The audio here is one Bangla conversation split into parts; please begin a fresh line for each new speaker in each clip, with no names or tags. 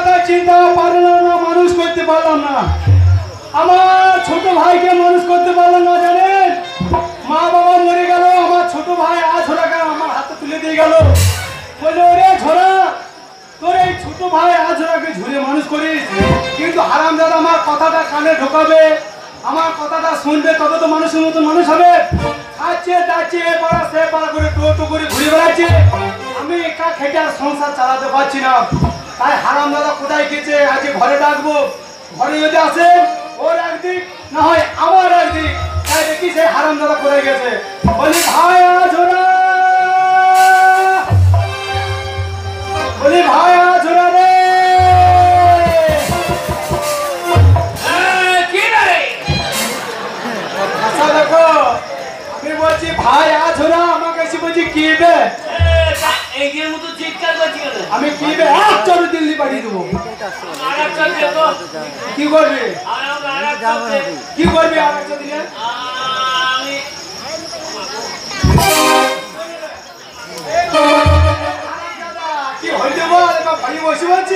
কথা চিন্তা পারলাম না, মানুষ করতে পারলাম না। আমার ছোট ভাইকে মানুষ করতে পারলাম না জানেন। মা বাবা মরে গেল, আমার ছোট ভাই আঝোরাকে আমার হাতে তুলে দিয়ে গেল। বললো ওরে ঝোরা, তোর এই ছোট ভাই আঝোরাকে ঝুলে মানুষ করিস, কিন্তু হারামজাদা আমার কথাটা কানে ঢোকাবে, আমার কথাটা শুনবে, তবে তো মানুষের মতো মানুষ হবে। খাচ্ছে যাচ্ছে এবার সে পাড়া করে টো করে ঘুরে বেড়াচ্ছে, আমি একা খেটে আর সংসার চালাতে পারছি না। তাই হারামজাদা কোথায় গেছে, আজকে ঘরে ডাকবো। ঘরে যদি আসে ওর একদিক না হয় আমার একদিক, তাই দেখি সেই হারামজাদা কোথায় গেছে। বলি ভাই আঝোরা, বলি ভাই আঝোরা রে। আচ্ছা দেখো, আমি বলছি ভাই আঝোরা, আমাকে এসে বলছি কি বে, আমি কি বে এক চড় দিল্লি পাঠিয়ে দেবো। কি করবি, কি করবি আর একটা দিলে? কি হইতে বল, ভাই বসে বলছি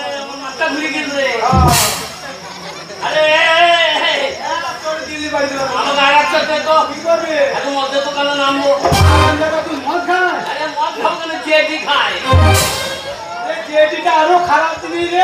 দিল্লি পাঠিয়ে দেবো। কি করবি
নামবো
তুই মদ খাস?
মদ খাবো কেন, চেটি খায়।
জেটিটা আরো খারাপ জিনিস রে।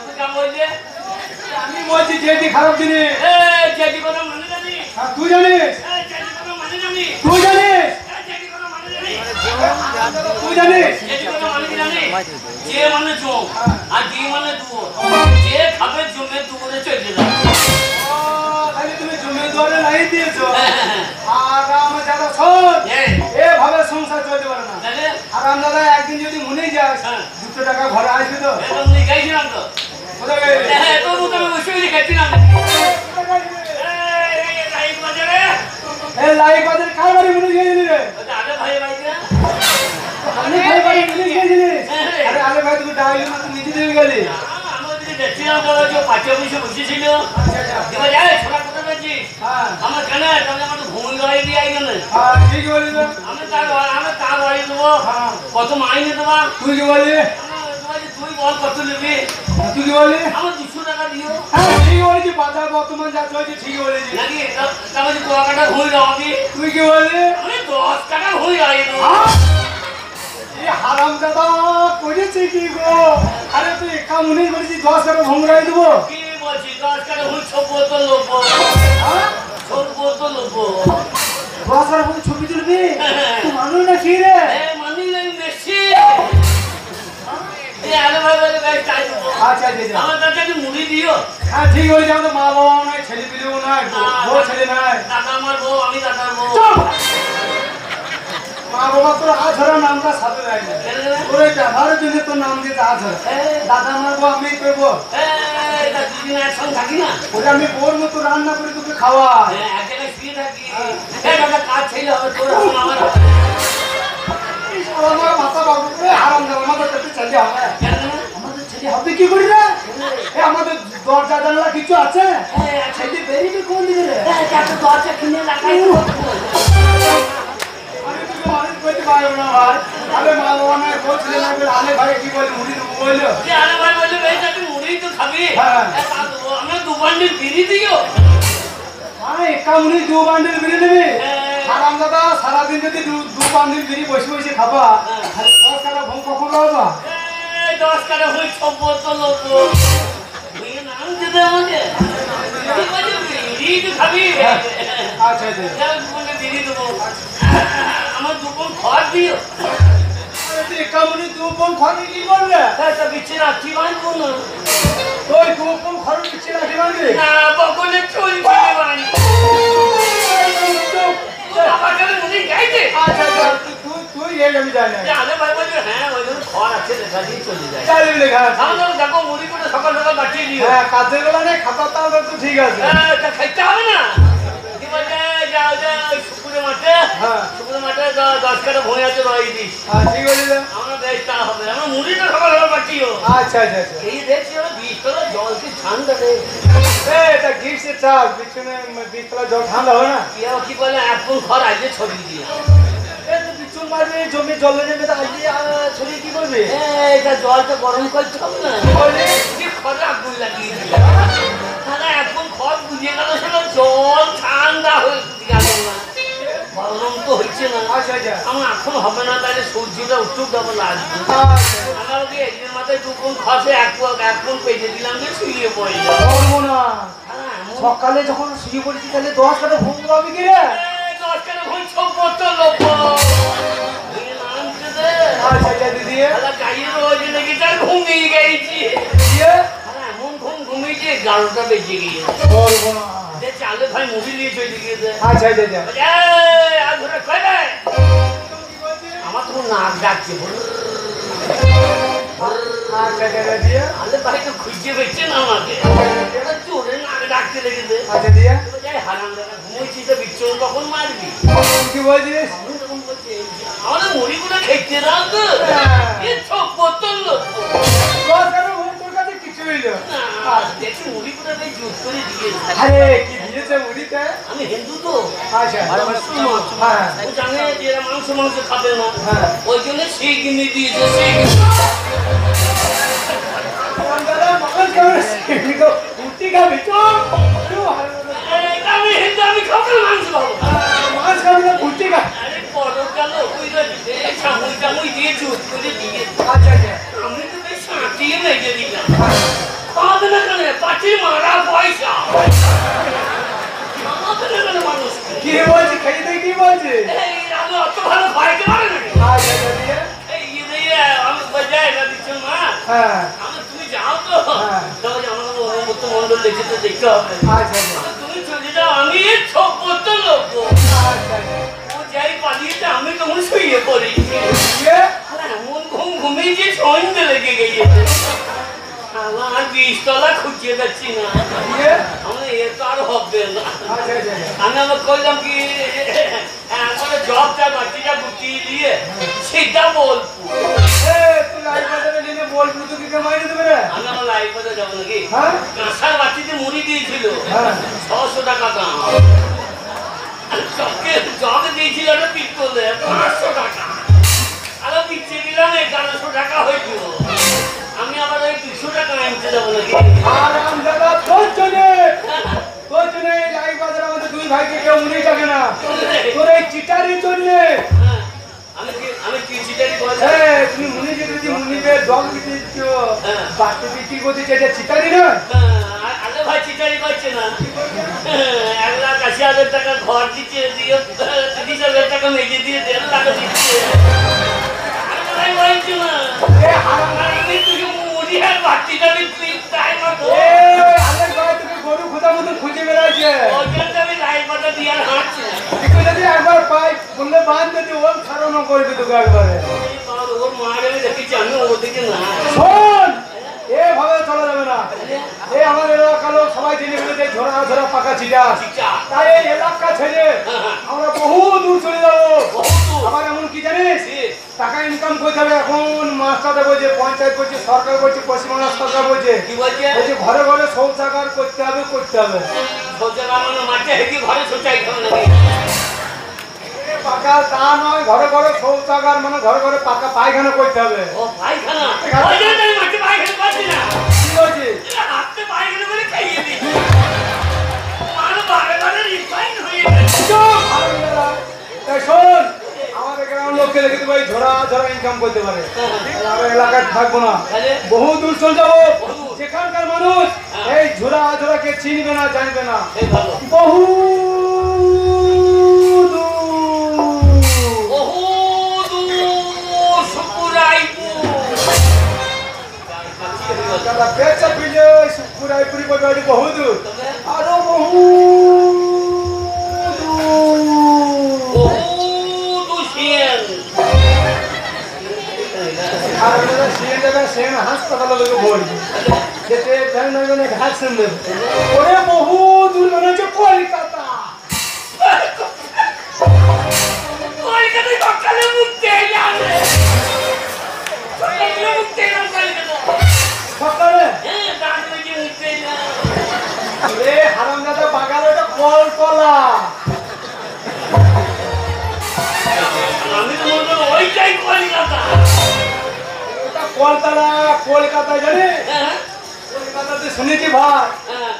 আমি বলছি জেটি খারাপ জিনিস।
চেটি কথা মানে জানি,
তুই জানিস,
চেটি কথা মানে জানি,
তুই জানিস,
চেটি কথা মানে জানি,
তুই জানিস।
চেটি কথা মানে কি জানি? যে মানে জম আর যে মানে দুয়ো, যে খাবে জমে দুপুরে চলে যাবে।
তাহলে তুমি জমি দুয়ারে নাই দিয়েছো, আর আমার দাদা শোন, এভাবে সংসার চলতে পারে না। আর আমার দাদা একদিন যদি মনে যাস 200 টাকা ঘরে আসবে তো।
তুমি গাইছিলাম তো,
কোথায় গেলি?
তোর মতো আমি বসে বসে খাচ্ছিলাম।
লাইক বাজার কার বাড়ি মনে গিয়েছিলি রে?
আরে ভাই ভাই
আমি ভাই বাড়ি মনে গিয়েছিলিস? আরে আলে ভাই তুই ডাইলি না, তুই নিচে দিয়ে গেলি।
আমার কেন আমার তো ভূমি লড়াই দিয়ে আই গেল।
ঠিক বলি তো।
আমি তার লড়াই দেবো, কত মাইনে দেবা?
তুই কি বলি?
তুই বল কত নেবি?
তুই কি বলি?
আমার 200 টাকা দিও।
হ্যাঁ ঠিক বলেছি, বাজার বর্তমান যা চলছে ঠিক বলেছি।
নাকি তারপরে কোয়াকাটা ভূমি লড়াবি?
তুই কি বলি?
আমি 10 টাকা ভূমি লড়াই দেবো।
হারামজাদা করেছে কি গো? আরে তুই একা মনে করেছি 10 টাকা ভোমরাই দেবো?
কি বলছি, 10 টাকা ভূমি ছবো তো লোবো, ছবো তো লোবো।
10 টাকা ভোম ছবি তুলবি? তুই মানুষ না কি রে?
মানি নাই বেশি। আরে ভাই ভাই ভাই চাই দেবো।
আচ্ছা আচ্ছা
আমার কাছে মুড়ি দিও।
হ্যাঁ ঠিক বলেছি, আমাদের মা বাবা নাই, ছেলে পিলেও নাই, বউ ছেলে নাই।
দাদা আমার বউ, আমি দাদার বউ।
মা বাবা তোর আঝরা নামটা সাথে দেয় না, তোর এই ব্যবহারের জন্য তোর নাম দিয়েছে আঝরা। দাদা আমার বউ, আমি করবো।
দুদিন একসঙ্গে থাকি না,
ওটা আমি বোর মতো রান্না করে তোকে খাওয়াই।
এক জায়গায় শুয়ে থাকি। দাদা কাজ ছেলে হবে তোর, আমার
আমার মাথা বাবু করে হারামজাদা, আমাদের কাছে ছেলে হবে, আমাদের ছেলে হবে কি করি রে? আমাদের দরজা জানলা কিছু আছে? ছেলে বেরিয়ে কোন দিকে রে?
দরজা কিনে লাগাই
আমি তোকে মানুষ করতে পারবো না ভাই। আরে মা বাবা নাই, বউ ছেলে নাই বলে আলে ভাই কি বলে মুড়ি দেবো বললো।
আরে ভাই বললো ভাই তুই মুড়ি তো খাবি, আমরা 2 বান্ডিল বিড়ি দিও।
আরে একা মুড়ি 2 বান্ডিল বিড়ি নেবে? হারামজাদা সারাদিন যদি 2 বান্ডিল বিড়ি বসে বসে খাবা, তাহলে 10 টাকা ভোগ কখন পাবা?
10 টাকা হই ছবো তো লোবো। তুই নাম দিতে আমাকে, তুই বলি বিড়ি তো খাবি।
আচ্ছা আচ্ছা
তোমাকে বিড়ি দেবো, আমার 2 পন খড় দিও।
একা মুড়ি 2 পন খড়ি কি করবে?
তা বিচ্ছে রাখছি বাঁধবো না।
ওই 2 পন খড়ি দিচ্ছে না কি বানবে?
না বকলে চলছে বাড়ি। আমার কাছে মুড়ি গাইছে।
আচ্ছা আচ্ছা তুই এই আমি জানি না।
আরে ভাই বলছে হ্যাঁ ওই জন্য খড় আছে লেখা দিয়ে চলে যায়।
চাইলে লেখা আছে।
আমাদের দেখো মুড়ি করে সকাল সকাল বাঁচিয়ে দিও।
হ্যাঁ কাজের বেলা নেই, খাতা তাও তো ঠিক আছে।
তা খাইতে হবে না। কি বলছে যাও যাও শুকুরে মাঠে, শুকুরে মাঠে 10 কাটা ভুঁই আছে রয়ে দিস।
ঠিক বলি তো।
আমরা বেশ তা হবে, আমরা মুড়িটা সকাল সকাল বাঁচিও।
আচ্ছা আচ্ছা আচ্ছা
এই দেখছি ওরা 20 টাকা জল কি ঠান্ডা রে।
এটা গ্রীষ্মের চাল, পিছনে 20 তলা জল ঠান্ডা হয় না।
কি বলে এক ফুল খড় আজকে ছড়িয়ে দিয়ে
বিচুন মারবে, জমি জলে নেবে, তা আজকে ছড়িয়ে কি করবে?
তা জলটা গরম করতে হবে না
বলি
যে খড়ে আগুন লাগিয়ে দিল তারা এখন খড় বুঝে গেল সেটা জল ঠান্ডা হয়ে গেল না গরম তো হচ্ছে না
আচ্ছা আচ্ছা
আমার এখন হবে না তাহলে সূর্যটা উঠুক যাবো লাগবে আমার ওকে একদিন মাথায় দুপুন খসে এক ফোন পেটে দিলাম যে শুয়ে পড়ে যাবো
করবো না সকালে যখন শুয়ে পড়েছি তাহলে 10 কাটা ঘুম পাবি কি রে
দশটার ভুল সব করতে লোক
আচ্ছা আচ্ছা দিদি
গাড়ির রোজ লেগে তার ঘুমিয়ে গেছি
দিয়ে
এমন ঘুমিয়েছে 11টা বেজে গিয়ে
করবো না
চালে ভাই মুভি নিয়ে চলে গিয়েছে
আচ্ছা আচ্ছা আচ্ছা
আমার তো নাক ডাকছে
আচ্ছা আচ্ছা দিয়ে
আলে ভাই তো খুঁজে পেয়েছে না আমাকে চোরে নাক ডাকতে লেগেছে
আচ্ছা দিয়ে
হারাম দাদা ঘুমিয়েছি তো বিচ্ছন কখন মারবি
কি বলছিস
আমাদের মুড়িগুলো খেতে দাও তো এ সব বোতল লোক
10 কাটা ঘুম তোর কাছে কিছু হইল
দেখি মুড়িগুলো বেশ জোর করে দিয়েছে
আরে কি দিয়েছে মুড়িতে
আমি হিন্দু তো
আচ্ছা
মুসলমান
হ্যাঁ
ও জানে যে এরা মাংস খাবে না
হ্যাঁ
ওই জন্য সেই কিনে দিয়েছে সেই
দাদা মাছ খাবে রুটি খাবে
আমি হিন্দু আমি খাবো না মাংস খাবো
মাছ খাবে না রুটি খাবে
আরে পরকাল ওইটা চামুই দিয়ে জোর করে দিয়ে
আচ্ছা আচ্ছা
আমি তো বেশ সাঁটিয়ে মেজে দিলাম পাবে না কেন পাঠিয়ে মারা পয়সা পাবে না কেন মানুষ
কি বলছি খেয়ে কি বলছি
এই আমি অত ভালো খাইতে পারে নাকি
আচ্ছা আচ্ছা দিয়ে
এই দিয়ে আমি বাজায় এটা দিচ্ছ মা
হ্যাঁ
তুমি যাও তো
হ্যাঁ।
তবে আমাকে মতো মন্ডল দেখে তো দেখতে হবে
আচ্ছা আচ্ছা
তুমি চলে যাও আমি এই সব করতে লোক
আচ্ছা
ও যাই পালিয়েছে আমি তখন শুয়ে পড়ি
দিয়ে
এমন ঘুমিয়ে সন্ধ্যে লেগে গেছে আমার 20 তলা খুঁজে যাচ্ছি না
দিয়ে
আমার এ তো আর হবে না
আচ্ছা আচ্ছা
আমি আবার করলাম কি আমার জবটা বাচ্চাটা গুটিয়ে দিয়ে সেটা বলবো
তুই লাইভ বাজারে নিয়ে বলবি তো কি মাইনে দেবে রে
আমি আমার লাইফ বাজার যাবো নাকি
হ্যাঁ
কাঁসার বাচ্চিতে মুড়ি দিয়েছিল
হ্যাঁ
600 টাকা দাম জগ দিয়েছিল একটা পিস্তলে 500 টাকা আর পিছিয়ে দিলাম 1100 টাকা হয়েছিল আমি আবার ওই 200 টাকা আনতে যাবো নাকি
আরাম দাদা তোর জন্য লাইভ বাজারে আমাদের দুই ভাইকে কেউ মুড়ি থাকে না তোর এই চিটারির জন্য
আমি কি চিটারি বলছি
তুমি মুনি যেতে মুনিকে দম দিচ্ছ বাকি বিক্রি করতে এটা চিটারি না
আরে ভাই চিটারি করছে না 1,80,000 টাকা ঘর দিচ্ছে দিয়ে 30,000 টাকা মেজে দিয়ে 1.5 লাখ দিচ্ছে আমি বলছি না আমি তুই মুড়ি আর বাচ্চিটা তুই তাই মতো
আলের গায়ে তোকে গরু খোঁজা মতো খুঁজে বেড়াচ্ছে
ওই জন্য আমি লাইভ বাটা দিয়ে আর হাঁটছি না
তুই যদি একবার পাই বললে বাঁধ যদি ওর ছাড়ানো করবে তোকে একবারে
ওর মার আমি দেখেছি আমি ওদিকে না
শোন এভাবে চলা যাবে না এই আমাদের এলাকার লোক সবাই জেনে ফেলেছে ঝোড়া ঝোড়া পাকা চিটা তাই এই এলাকা ছেড়ে আমরা বহু দূর চলে যাবো আবার এমন কি জানিস টাকা ইনকাম করতে হবে এখন মাস্টারটা বলছে পঞ্চায়েত বলছে সরকার বলছে পশ্চিমবাংলা সরকার বলছে
কি বলছে
বলছে ঘরে ঘরে শৌচাগার করতে হবে
শৌচাগার মানে মাঠে হেঁটে ঘরে শৌচাইতে হবে নাকি
পাকা তা নয় ঘরে ঘরে শৌচাগার মানে ঘরে ঘরে পাকা পায়খানা করতে হবে
ও পায়খানা ওই জন্য আমি মাঠে পায়খানা করছি না
কি বলছিস
হাতে পায়খানা করে খাইয়ে দিই মানুষ বারে বারে রিফাইন হয়ে গেছে
শোন আমাদের গ্রামের লোককে দেখে তো ভাই ঝোড়া ঝোড়া ইনকাম করতে পারে আমরা এলাকায় থাকবো না বহু দূর চলে যাবো যেখানকার মানুষ এই ঝোড়া ঝোড়াকে চিনবে না জানবে না বহু পেঁচা পিলে পুরাইপুরি করবে বহু দূর আরো বহু হাসপাতালে ভরবে যেতে ভ্যাকসিন দেবে ওরে বহু দূর মানে হচ্ছে কলকাতা
কলকাতায় সকালে মুক্তি যাবে মুক্তি
সকালে
হ্যাঁ দাঁত বেজে মুক্তি
রে হারামজাদা বাগাল ওটা কলকলা
আমি তো মনে ওইটাই কলকাতা
ওটা কলতলা কলকাতায় জানে
হ্যাঁ
কলকাতাতে শুনেছি ভাই
হ্যাঁ